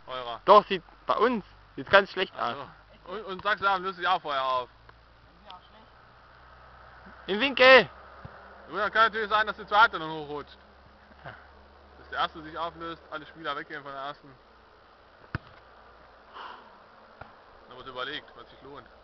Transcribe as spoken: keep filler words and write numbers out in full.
Eurer. Doch, sieht bei uns. Sieht ganz schlecht aus. Also. Und, und Sachsen löst sich auch vorher auf. Im Winkel! Und dann kann natürlich sein, dass der zweite dann hochrutscht. Dass der erste sich auflöst, alle Spieler weggehen von der ersten. Da wird überlegt, was sich lohnt.